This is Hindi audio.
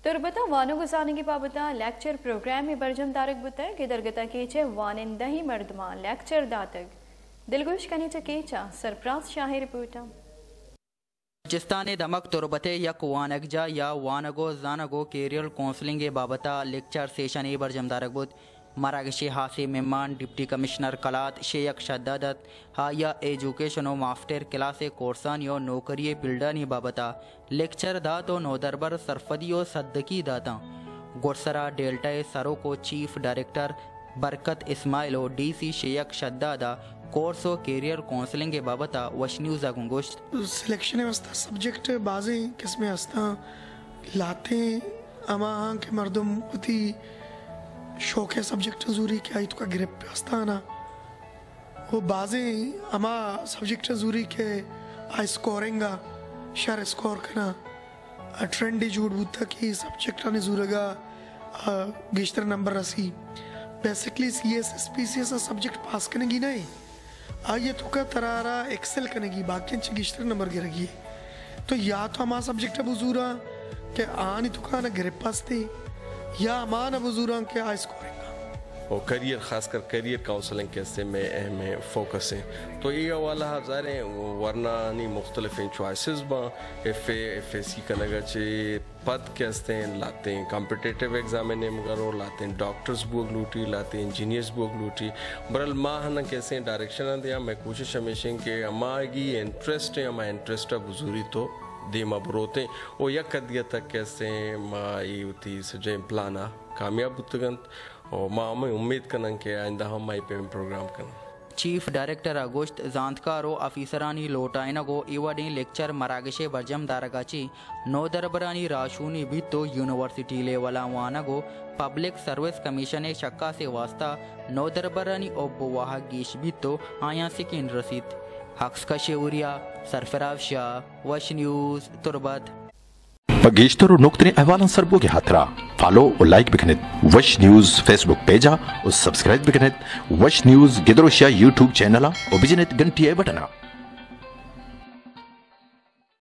तुरबता वानो गुजारने की बाबता लेक्चर प्रोग्राम में बरजम तारक बुता कि दरगता केचे वानिंदही मर्दमा लेक्चर दातक दिलगोश कने केचा सरफराज शाह रिपोर्ट बलूचिस्तान दमक तुरबते यक वानगजा या वानगो जानगो कैरियर काउंसलिंग के बाबता लेक्चर सेशन बरजमदारक बुत मरागशी हासी मेहमान डिप्टी कमिश्नर कलात शेयक शदादत हा या एजुकेशन मास्टर क्लास कोर्सान यो नौकरी बिल्डर बाबता लेक्चर दा तो नौदरबर सरफदियो सद्दकी दाता गुरसरा डेल्टा सरो को चीफ डायरेक्टर बरकत इस्माइलो डीसी शेयक शदादा कोर्स और कैरियर काउंसलिंग के बाबता वश न्यूज़ गुंगोश्त सिलेक्शन वस्ता सब्जेक्ट बाज़े किस्में हस्ता लाते अमा के मर्दम उती शौक है सब्जेक्ट जरूरी क्या ही तो का ग्रिप हस्ता ना वो बाज़े अमा सब्जेक्ट जरूरी के आई स्कोरिंगा शर स्कोर करना ट्रेंडी जूड बुद्धा की सब्जेक्ट आने जरूरगा गिश्तर नंबर रसी basically CSS PCS subject pass करने की नहीं ये तो का तरारा एक्सेल करने की बाकी गिश्तर नंबर गिरेगी तो या तो हमारा सब्जेक्ट बुजूरा के आनी तो का ना गिरे पास थे या हमारा बुजूरा के आई स्कोरिंग और करियर ख़ासकर करियर काउंसलिंग कैसे में अहम है फोकस है तो ये वाला ज़ाहिर है वरना नहीं मुख्तलिफ चॉइसेस बा FA का नगर चे पद कैसे हैं लाते हैं कॉम्पिटिटिव एग्जाम करो लाते हैं डॉक्टर्स बुक लूटी लाते हैं इंजीनियर्स बुक लूटी बरल माँ ना कैसे डायरेक्शन दिया मैं कोशिश हमेशा के हमारी इंटरेस्ट है हमारा इंटरेस्ट बुजूरी तो दे मबरोते वो यक कदिया तक कैसे माँ ये होती सजे प्लाना कामयाब उतगंत और माँ में उम्मीद करना कि आइंदा हम माई पे प्रोग्राम करना चीफ डायरेक्टर अगोश्त जानकारो अफीसरानी लोटाइनगो इवडी लेक्चर मरागशे बरजम दारगाची नौदरबरानी राशूनी बितो यूनिवर्सिटी लेवला वानगो पब्लिक सर्विस कमीशन शक्का से वास्ता नौदरबरानी ओब्बो वाह गीश बितो आया सिकिन रसीद हक्स का शेउरिया सरफराज शाह वश न्यूज़ तुरबत गेश्तर नुक्तने अहवालन सरबो के हाथरा फॉलो और लाइक बिकनेत वश न्यूज़ फेसबुक पेजा और सब्सक्राइब बिकनेत वश न्यूज़ गिदरोशिया यूट्यूब चैनला और बिजनेत घंटी बटना।